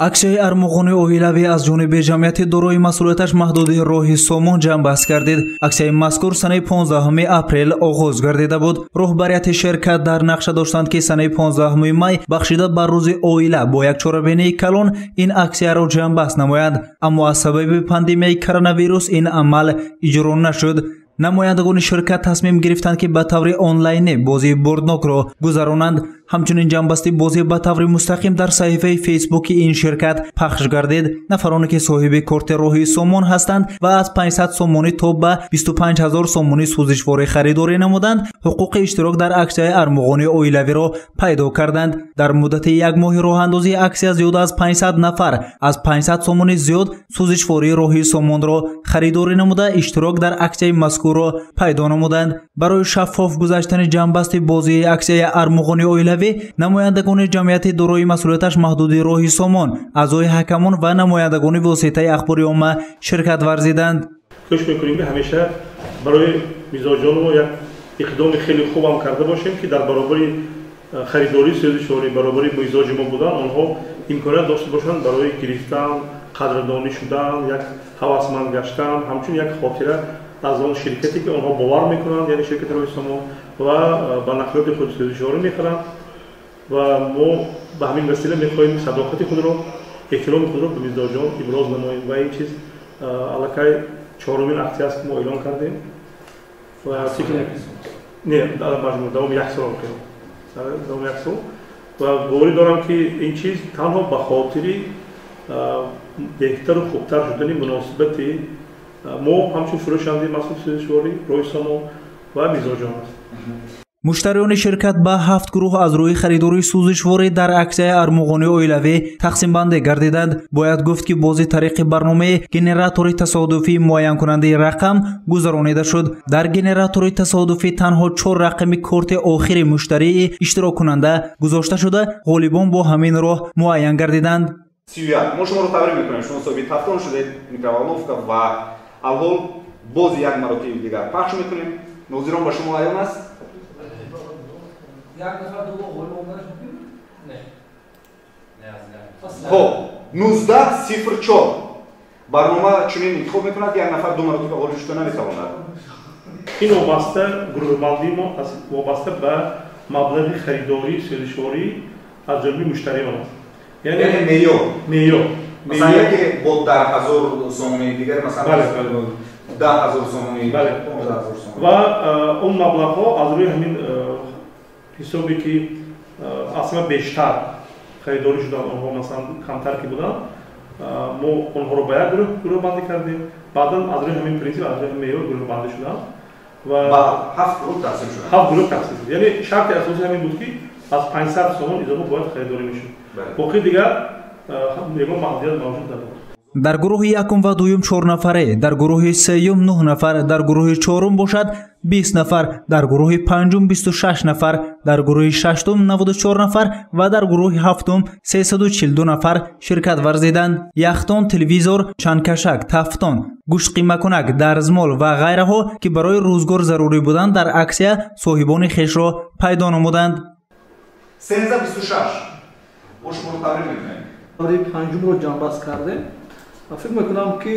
аксияи армуғони оилавӣ аз ҷониби ҷамъияти дорои масъулияташ маҳдуди роҳи сомон ҷамъбаст гардид. аксияи мазкур санаи 15 апрел оғоз гардида буд. роҳбарияти ширкат дар нақша доштанд ки санаи 15 май бахшида бар рӯзи оила бо як чорабинии калон ин аксияро ҷамъбаст намоянд, аммо аз сабаби пандемияи коронавирус ин амал иҷро нашуд. намояндагони ширкат тасмим гирифтанд ки ба таври онлайнӣ бозии бурднокро гузаронанд. ҳамчунин ҷамъбасти бозӣ ба таври мустақим дар саҳифаи фейсбуки ин ширкат пахш гардид. нафароне ки соҳиби корти роҳи сомон ҳастанд ва аз 500 сомонӣ то ба 25000 сомонӣ сӯзишворӣ харидорӣ намуданд, ҳуқуқи иштирок дар аксияи армуғони оилавиро пайдо карданд. дар муддати як моҳи роҳандозии аксия зиёда аз 500 нафар аз 500 сомонӣ зиёд сӯзишвории роҳи сомонро харидорӣ намуда иштирок дар аксияи мазкурро пайдо намуданд. барои шаффоф гузаштани ҷамъбасти бозии аксияи армуғони оилавӣ намояндагони ҷамъияти дорои масъулияташ маҳдуди роҳи сомон, аъзои ҳакамон ва намояндагони воситаи ахбори омма ширкат варзиданд. кӯшиш мекунем ки ҳамеша барои мизоҷонро як иқдоми хеле хубам карда бошем ки дар баробари харидории сӯзишворӣ баробари мизоҷи мо будан онҳо имконият дошта бошанд барои гирифтан, қадрдонӣ шудан, як ҳавасманд гаштан, ҳамчун як хотира аз он ширкате ки онҳо бовар мекунанд, яъне ширкати роҳи сомон ва ба нақлиёти худ сӯзишворӣ мехӯранд ва мо ба ҳамин васила мехоҳем садоқати худро, эҳтироми худро ба мизоҷон иброз намоем ва ин чиз аллакай чорумин аксия аст ки мо эълон кардем ва не давоми як сол давоми як сол ва боварӣ дорам ки ин чиз танҳо ба хотири беҳтару хубтар шудани муносибати мо ҳамчун фурӯшандаи масъул сӯзишворӣ роҳи сомон ва мизоҷон аст. муштариёни ширкат ба 7 гурӯҳ аз рӯи харидории сӯзишворӣ дар аксияи армуғони оилавӣ тақсимбандӣ гардиданд. бояд гуфт ки бози тариқи барномаи генератори тасодуфии муайянкунандаи рақам гузаронида шуд. дар генератори тасодуфӣ танҳо 4 рақами корти охири муштарии иштироккунанда гузошта шуда ғолибон бо ҳамин роҳ муайян гардиданд. 31 мо шуморо таврир мекунем, шумо соҳиби тафтон шудед, микроволновка ва алҳол бози як маротиби дигар пахш мекунем. нозирон ба шумо аён аст? хоб 19:04 барнома чунин интихоб мекунад як нафар ду маротиба ғолиб шуда наметавонад. ин вобаста гурӯҳбандии мо вобаста ба маблағи харидории сӯзишворӣ аз ҷониби муштариён аст. яъне меъёр масалан яке бо 10,000 сомони дигар масалан 10,000 сомони ва он маблағҳо аз рӯи ҳамин ҳисобе ки асла бештар харидорӣ шуданд, онҳо масалан камтар ки буданд, мо онҳоро ба як гурӯҳбандӣ кардем, баъдан аз рӯи ҳамин принсип аз рӯи меъёр гурӯҳбандӣ шуданд ва 7 гурӯҳ тақсим шуд. яъне шарти асосӣ ҳамин буд ки аз 500 сомон изофа бояд харидорӣ мешуд. боқӣ дигар ягон маҳдудият мавҷуд набуд. дар гурӯҳи якум ва дуюм 4 нафаре, дар гурӯҳи сеюм 9 нафар, дар гурӯҳи чорум бошад 20 нафар, дар гурӯҳи панҷум 26 нафар, дар гурӯҳи шаштум 94 нафар ва дар гурӯҳи ҳафтум 342 нафар ширкат варзиданд. яхтон, телевизор, чандкашак, тафтон, гӯштқимакунак, дарзмол ва ғайраҳо ки барои рӯзгор зарурӣ буданд дар аксия соҳибони хешро пайдо намуданд. 13:26 мо шуморо таврир мекунем. панҷумро ҷамъбаст кардем. фикр мекунам ки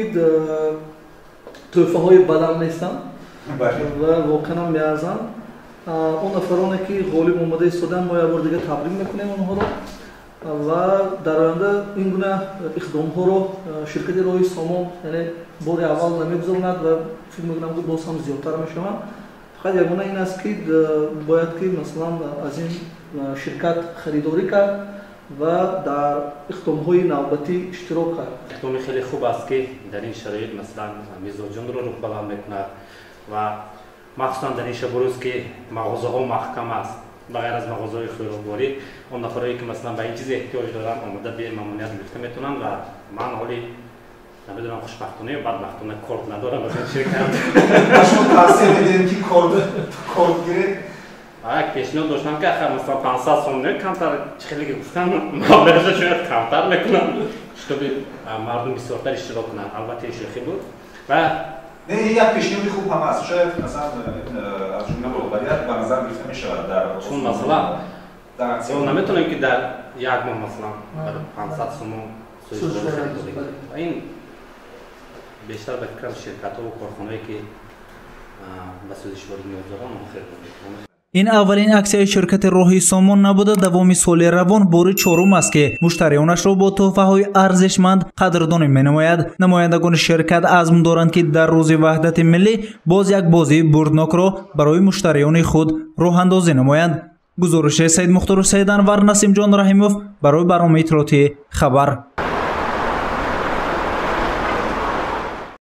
тӯҳфаҳои бадал нестанд ва воқеан меарзанд. он нафароне ки ғолиб омада истоданд мо як бор дигар табрик мекунем онҳоро ва дар оянда ин гуна иқдомҳоро ширкати роҳи сомон яъне бори аввал намегузаронад ва фикр мекунам ки боз ҳам зиёдтар мешаванд. фақат ягона ин аст ки бояд ки масалан аз ин ширкат харидорӣ кард ва дар иқдомҳои навбатӣ иштирок кард. иқдоми хеле хуб аст ки дар ин шароит масалан мизоҷонро рӯҳбаланд мекунад ва махсусан дар ин шабрӯз ки мағозаҳо маҳкам аст ба ғайр аз мағозаҳои хӯрокворӣ, он нафарое ки масалан ба ин чиз эҳтиёҷ доранд омада бе мамнуният гирифта метавонанд ва ман ҳоли намедонам хушбахтона ё бадбахтона корт надорам аз ин ширкат. шумо тавсия медиҳед ки корт гиред? як пешниҳод доштам ки ахар масалан 500 сом не камтар хеле гуфтам маблағаша шояд камтар мекунам шуби мардум бисёртар иштирок кунанд. албатта шӯхӣ буд ва не як пешниҳоди хуб ҳам аст. шояд масалан аз ҷумла роҳбарият ба назар гирифта мешавад дар чун масалан ё наметонем ки дар як моҳ масалан 500 сомон این بیشتر به فکر شرکت ها و کارخانه‌ای که به سوزشواری نیاز دارن خیلی میکنه. این اولین اکسیای شرکت راهی سامان نبوده. دوام سال روان بار چهارم است که مشتریانش را با تحفه‌های ارزشمند قدردانی می‌نماید. نمایندگان شرکت عزم دارند که در روز وحدت ملی باز یک بازی بردناک را برای مشتریان خود راه اندازی نمایند. گزارش سید مختار سید انور، نسیم جان رحیموف برای برنامه اطلاعاتی خبر.